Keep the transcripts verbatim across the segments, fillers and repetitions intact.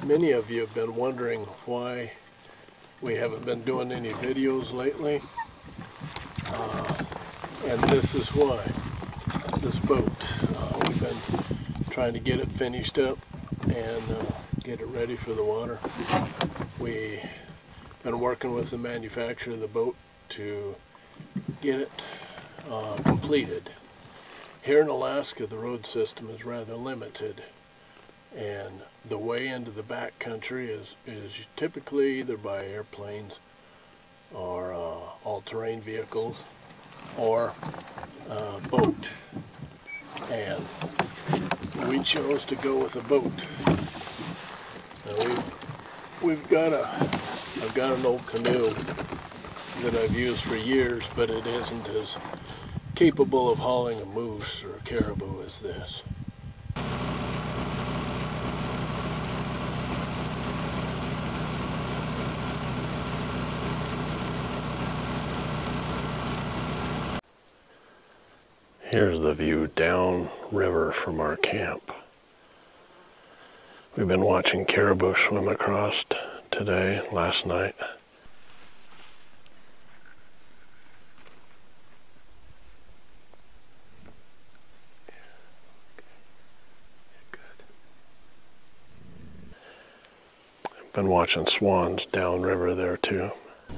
Many of you have been wondering why we haven't been doing any videos lately, uh, and this is why. This boat, uh, we've been trying to get it finished up and uh, get it ready for the water. We've been working with the manufacturer of the boat to get it uh, completed. Here in Alaska, the road system is rather limited, and the way into the back country is, is typically either by airplanes or uh, all-terrain vehicles or uh, boat. And we chose to go with a boat. Now we've, we've got a, I've got an old canoe that I've used for years, but it isn't as capable of hauling a moose or a caribou as this. Here's the view down river from our camp. We've been watching caribou swim across today, last night. Been watching swans downriver there too.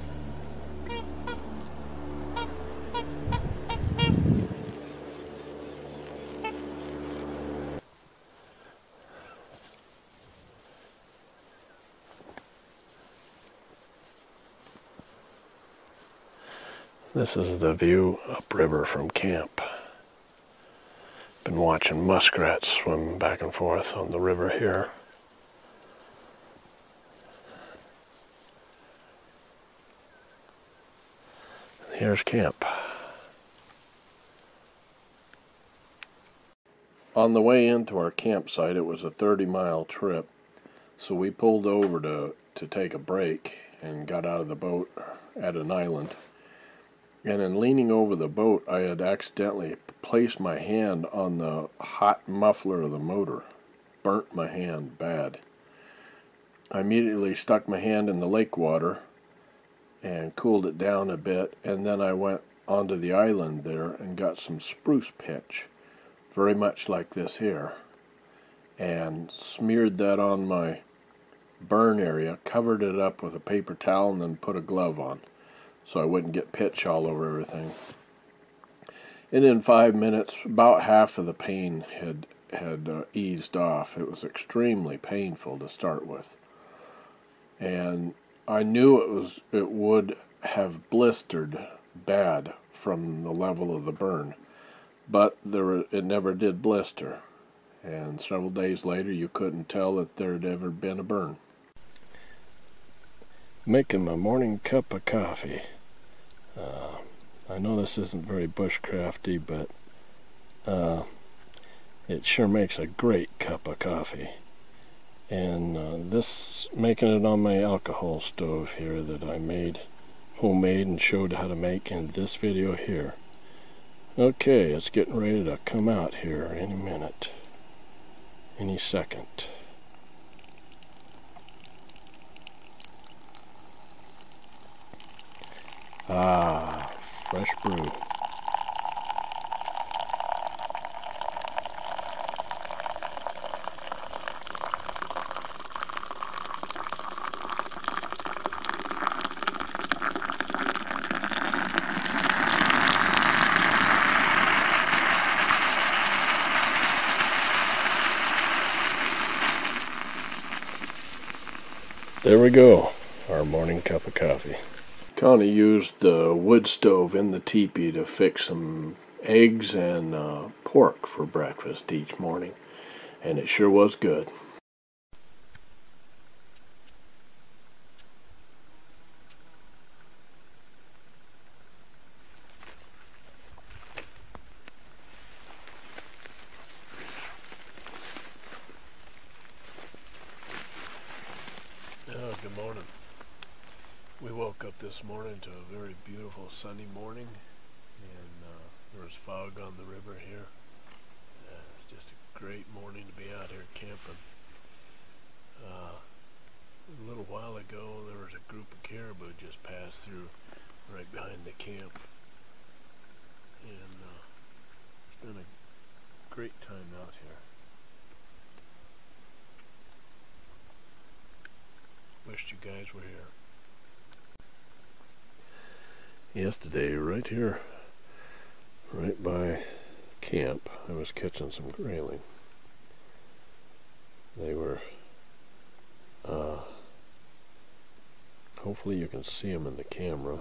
This is the view upriver from camp. Been watching muskrats swim back and forth on the river here. Here's camp. On the way into our campsite, it was a thirty mile trip, so we pulled over to, to take a break and got out of the boat at an island. And in leaning over the boat, I had accidentally placed my hand on the hot muffler of the motor. Burnt my hand bad. I immediately stuck my hand in the lake water and cooled it down a bit, and then I went onto the island there and got some spruce pitch, very much like this here, and smeared that on my burn area, covered it up with a paper towel, and then put a glove on so I wouldn't get pitch all over everything. And in five minutes, about half of the pain had had uh, eased off. It was extremely painful to start with, and I knew it was it would have blistered bad from the level of the burn, but there were, it never did blister, and several days later you couldn't tell that there had ever been a burn. Making my morning cup of coffee. Uh, I know this isn't very bushcrafty, but uh, it sure makes a great cup of coffee. And uh, this, making it on my alcohol stove here that I made homemade and showed how to make in this video here. Okay, it's getting ready to come out here any minute, any second. Ah, fresh brew. There we go, our morning cup of coffee. Connie used the wood stove in the teepee to fix some eggs and uh, pork for breakfast each morning, and it sure was good. Oh, good morning. We woke up this morning to a very beautiful sunny morning, and uh, there was fog on the river here. Uh, it's just a great morning to be out here camping. Uh, caribou just passed through right behind the camp, and uh, it's been a great time out here. Wished you guys were here. Yesterday, right here, right by camp, I was catching some grayling. They were, uh, hopefully you can see them in the camera.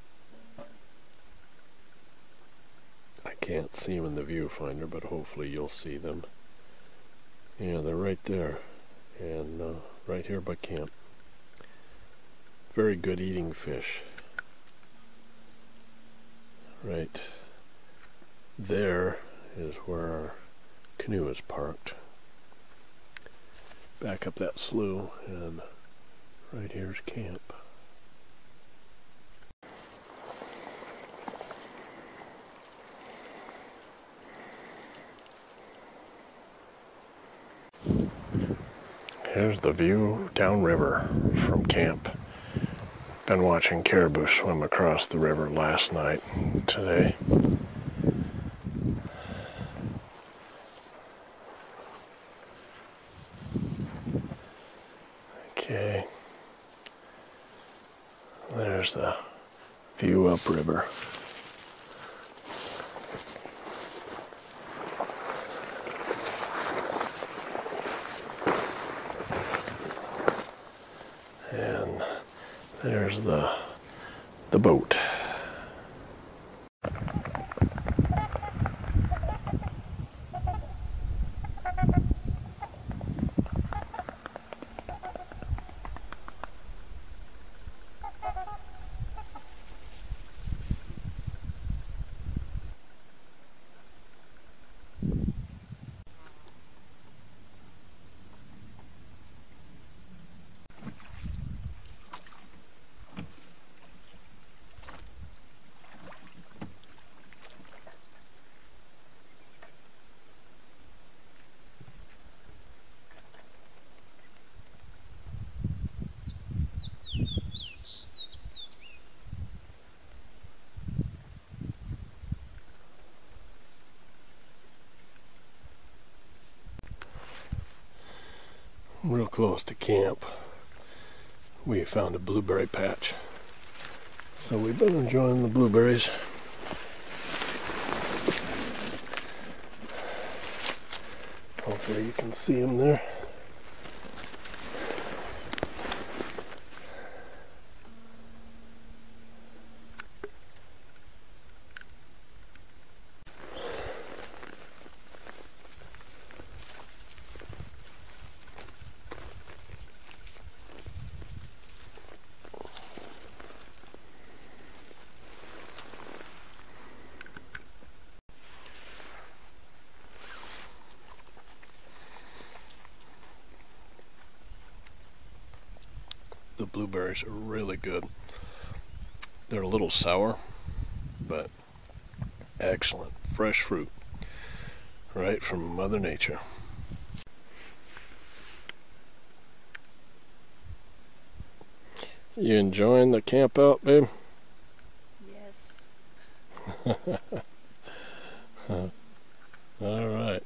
I can't see them in the viewfinder, but hopefully you'll see them. Yeah, they're right there, and uh, right here by camp. Very good eating fish. Right there is where our canoe is parked. Back up that slough, and right here's camp. Here's the view downriver from camp. Been watching caribou swim across the river last night and today. Okay. There's the view upriver. And there's the the boat. Real close to camp, we found a blueberry patch, so we've been enjoying the blueberries. Hopefully you can see them there. The blueberries are really good. They're a little sour, but excellent. Fresh fruit, right from Mother Nature. You enjoying the camp out, babe? Yes. All right.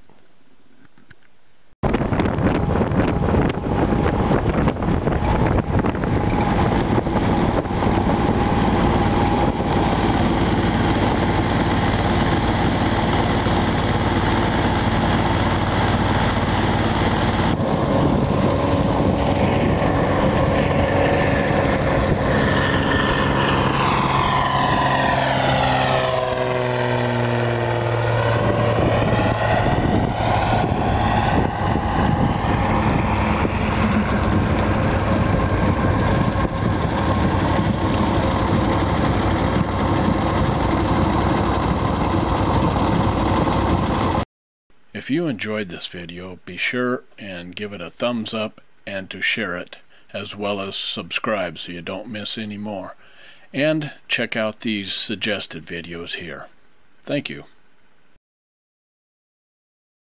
If you enjoyed this video, be sure and give it a thumbs up and to share it, as well as subscribe so you don't miss any more. And check out these suggested videos here. Thank you.